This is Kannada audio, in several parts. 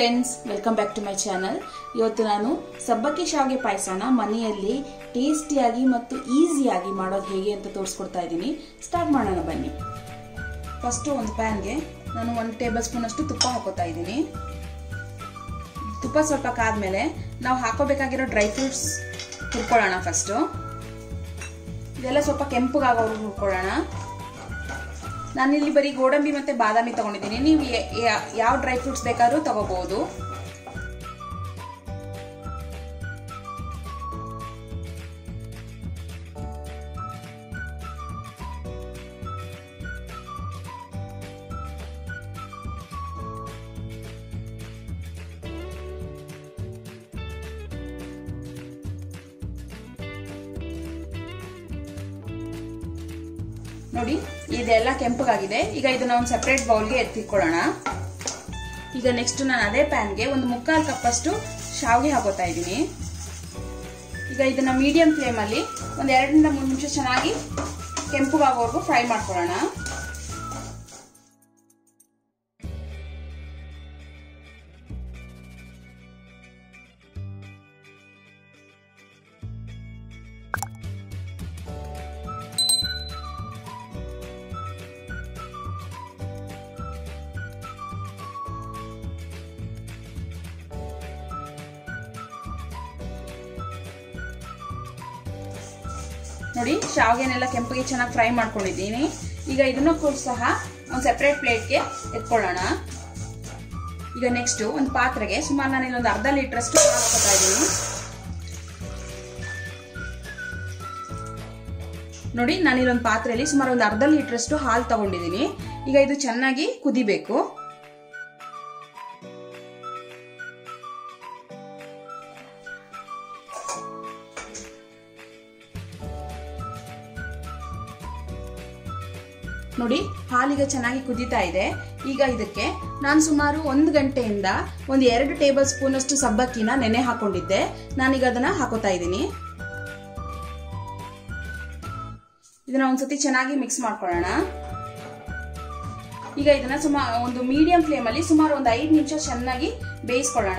Friends, welcome back to my channel. ಇವತ್ತು ನಾನು ಸಬ್ಬಕ್ಕಿ ಶಾವಿಗೆ ಪಾಯಸನ ಮನೆಯಲ್ಲಿ ಟೇಸ್ಟಿಯಾಗಿ ಮತ್ತು ಈಸಿಯಾಗಿ ಮಾಡೋದು ಹೇಗೆ ಅಂತ ತೋರಿಸ್ಕೊಡ್ತಾ ಇದ್ದೀನಿ. ಸ್ಟಾರ್ಟ್ ಮಾಡೋಣ ಬನ್ನಿ. ಫಸ್ಟು ಒಂದು ಪ್ಯಾನ್ಗೆ ನಾನು 1 ಟೇಬಲ್ ಸ್ಪೂನ್ ಅಷ್ಟು ತುಪ್ಪ ಹಾಕೋತಾ ಇದ್ದೀನಿ. ತುಪ್ಪ ಸ್ವಲ್ಪ ಕಾದ್ಮೇಲೆ ನಾವು ಹಾಕೋಬೇಕಾಗಿರೋ ಡ್ರೈ ಫ್ರೂಟ್ಸ್ ಹುರ್ಕೊಳ್ಳೋಣ. ಫಸ್ಟು ಇದೆಲ್ಲ ಸ್ವಲ್ಪ ಕೆಂಪಗಾಗೋರು ಹುರ್ಕೊಳ್ಳೋಣ. ನಾನಿಲ್ಲಿ ಬರೀ ಗೋಡಂಬಿ ಮತ್ತೆ ಬಾದಾಮಿ ತಗೊಂಡಿದ್ದೀನಿ. ನೀವು ಯಾವ ಡ್ರೈ ಫ್ರೂಟ್ಸ್ ಬೇಕಾದ್ರೂ ತಗೋಬಹುದು. ನೋಡಿ, ಇದೆಲ್ಲ ಕೆಂಪಗಾಗಿದೆ. ಈಗ ಇದನ್ನ ಒಂದು ಸೆಪರೇಟ್ ಬೌಲ್ಗೆ ಎತ್ತಿಕೊಳ್ಳೋಣ. ಈಗ ನೆಕ್ಸ್ಟ್ ನಾನು ಅದೇ ಪ್ಯಾನ್ಗೆ ಒಂದು 3/4 ಕಪ್ ಅಷ್ಟು ಶಾವಿಗೆ ಹಾಕೋತಾ ಇದ್ದೀನಿ. ಈಗ ಇದನ್ನ ಮೀಡಿಯಂ ಫ್ಲೇಮ್ ಅಲ್ಲಿ ಒಂದು 2 ರಿಂದ 3 ನಿಮಿಷ ಚೆನ್ನಾಗಿ ಕೆಂಪಗಾಗೋವರೆಗೂ ಫ್ರೈ ಮಾಡ್ಕೊಳ್ಳೋಣ. ನೋಡಿ, ಶಾವಿಗೆನೆಲ್ಲ ಕೆಂಪಿಗೆ ಚೆನ್ನಾಗಿ ಫ್ರೈ ಮಾಡ್ಕೊಂಡಿದ್ದೀನಿ. ಈಗ ಇದನ್ನು ಕೂಡ ಸಹ ಒಂದು ಸೆಪರೇಟ್ ಪ್ಲೇಟ್ಗೆ ಎತ್ಕೊಳ್ಳೋಣ. ಈಗ ನೆಕ್ಸ್ಟ್ ಒಂದು ಪಾತ್ರೆಗೆ ಸುಮಾರು ನಾನು ಇಲ್ಲೊಂದು 1/2 ಲೀಟರ್ ಅಷ್ಟು ಹಾಕೋತಾ ಇದ್ದೀನಿ. ನೋಡಿ, ನಾನು ಇಲ್ಲೊಂದು ಪಾತ್ರೆಯಲ್ಲಿ ಸುಮಾರು ಒಂದು 1/2 ಲೀಟರ್ ಅಷ್ಟು ಹಾಲು ತಗೊಂಡಿದ್ದೀನಿ. ಈಗ ಇದು ಚೆನ್ನಾಗಿ ಕುದಿಬೇಕು. ನೋಡಿ, ಹಾಲಿಗೆ ಚೆನ್ನಾಗಿ ಕುದೀತಾ ಇದೆ. ಈಗ ಇದಕ್ಕೆ ನಾನು ಸುಮಾರು 1 ಗಂಟೆಯಿಂದ ಒಂದು 2 ಟೇಬಲ್ ಸ್ಪೂನ್ ಅಷ್ಟು ಸಬ್ಬಕ್ಕಿನ ನೆನೆ ಹಾಕೊಂಡಿದ್ದೆ. ನಾನೀಗ ಅದನ್ನ ಹಾಕೋತಾ ಇದ್ದೀನಿ. ಇದನ್ನ ಒಂದ್ಸತಿ ಚೆನ್ನಾಗಿ ಮಿಕ್ಸ್ ಮಾಡ್ಕೊಳ್ಳೋಣ. ಈಗ ಇದನ್ನ ಒಂದು ಮೀಡಿಯಂ ಫ್ಲೇಮ್ ಅಲ್ಲಿ ಸುಮಾರು ಒಂದು 5 ನಿಮಿಷ ಚೆನ್ನಾಗಿ ಬೇಯಿಸ್ಕೊಳ್ಳೋಣ.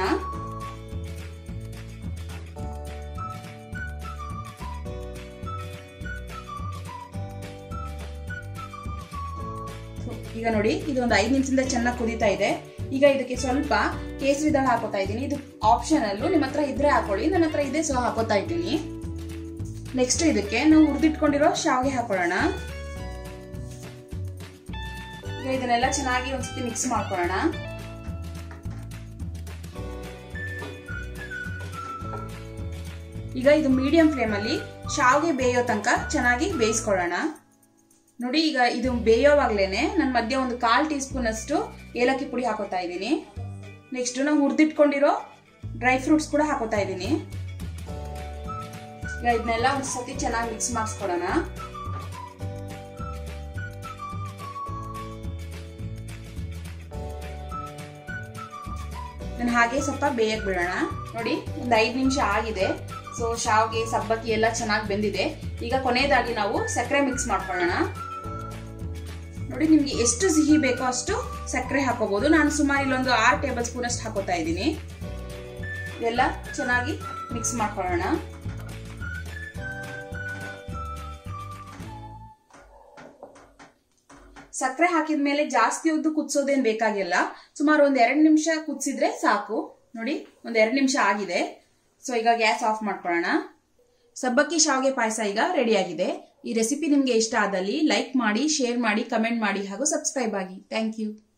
ಈಗ ನೋಡಿ, ಇದು ಒಂದು 5 ನಿಮಿಷದಿಂದ ಚೆನ್ನಾಗಿ ಕುದೀತಾ ಇದೆ. ಈಗ ಇದಕ್ಕೆ ಸ್ವಲ್ಪ ಕೇಸರಿ ದಾಲ್ ಹಾಕೋತಾ ಇದ್ದೀನಿ. ಇದು ಆಪ್ಷನಲ್, ನಿಮ್ಮ ಹತ್ರ ಇದ್ರೆ ಹಾಕೊಳ್ಳಿ, ನನ್ನ ಹತ್ರ ಇದೆ, ಸೊ ಹಾಕೋತಾ ಇದ್ದೀನಿ. ನೆಕ್ಸ್ಟ್ ಇದಕ್ಕೆ ನಾವು ಹುರಿದಿಟ್ಕೊಂಡಿರೋ ಶಾವಿಗೆ ಹಾಕೊಳ್ಳೋಣ. ಈಗ ಇದನ್ನೆಲ್ಲ ಚೆನ್ನಾಗಿ ಒಂದ್ಸತಿ ಮಿಕ್ಸ್ ಮಾಡ್ಕೊಳ್ಳೋಣ. ಈಗ ಇದು ಮೀಡಿಯಂ ಫ್ಲೇಮ್ ಅಲ್ಲಿ ಶಾವಿಗೆ ಬೇಯೋ ತನಕ ಚೆನ್ನಾಗಿ ಬೇಯಿಸ್ಕೊಳ್ಳೋಣ. ನೋಡಿ, ಈಗ ಇದು ಬೇಯೋವಾಗ್ಲೇನೆ ನಾನು ಮಧ್ಯೆ ಒಂದು 1/4 ಟೀ ಸ್ಪೂನ್ ಅಷ್ಟು ಏಲಕ್ಕಿ ಪುಡಿ ಹಾಕೋತಾ ಇದ್ದೀನಿ. ನೆಕ್ಸ್ಟ್ ನಾವು ಹುರಿದಿಟ್ಕೊಂಡಿರೋ ಡ್ರೈ ಫ್ರೂಟ್ಸ್ ಕೂಡ ಹಾಕೋತಾ ಇದ್ದೀನಿ. ಈಗ ಇದನ್ನೆಲ್ಲ ಒಂದು ಸತಿ ಚೆನ್ನಾಗಿ ಮಿಕ್ಸ್ ಮಾಡಿಸ್ಕೊಡೋಣ. ನಾನು ಹಾಗೆ ಸ್ವಲ್ಪ ಬೇಯಕ್ ಬಿಡೋಣ. ನೋಡಿ, ಒಂದು 5 ನಿಮಿಷ ಆಗಿದೆ. ಸೊ ಶಾವಿಗೆ ಸಬ್ಬಕ್ಕಿ ಎಲ್ಲ ಚೆನ್ನಾಗಿ ಬೆಂದಿದೆ. ಈಗ ಕೊನೆಯದಾಗಿ ನಾವು ಸಕ್ಕರೆ ಮಿಕ್ಸ್ ಮಾಡ್ಕೊಳ್ಳೋಣ. ನೋಡಿ, ನಿಮ್ಗೆ ಎಷ್ಟು ಸಿಹಿ ಬೇಕೋ ಅಷ್ಟು ಸಕ್ಕರೆ ಹಾಕೋಬಹುದು. ನಾನು ಸುಮಾರು ಇಲ್ಲೊಂದು 6 ಟೇಬಲ್ ಸ್ಪೂನ್ ಅಷ್ಟು ಹಾಕೋತಾ ಇದ್ದೀನಿ. ಇದೆಲ್ಲ ಚೆನ್ನಾಗಿ ಮಿಕ್ಸ್ ಮಾಡ್ಕೊಳ್ಳೋಣ. ಸಕ್ಕರೆ ಹಾಕಿದ್ಮೇಲೆ ಜಾಸ್ತಿ ಹೊತ್ತು ಕುದಿಸೋದೇನು ಬೇಕಾಗಿಲ್ಲ. ಸುಮಾರು ಒಂದು 2 ನಿಮಿಷ ಕುದಿಸಿದ್ರೆ ಸಾಕು. ನೋಡಿ, ಒಂದು 2 ನಿಮಿಷ ಆಗಿದೆ. ಸೊ ಈಗ ಗ್ಯಾಸ್ ಆಫ್ ಮಾಡ್ಕೊಳ್ಳೋಣ. ಸಬ್ಬಕ್ಕಿ ಶಾವಿಗೆ ಪಾಯಸ ಈಗ ರೆಡಿ ಆಗಿದೆ. ಈ ರೆಸಿಪಿ ನಿಮಗೆ ಇಷ್ಟ ಆದಲ್ಲಿ ಲೈಕ್ ಮಾಡಿ, ಶೇರ್ ಮಾಡಿ, ಕಮೆಂಟ್ ಮಾಡಿ ಹಾಗೂ ಸಬ್ಸ್ಕ್ರೈಬ್ ಆಗಿ. Thank you.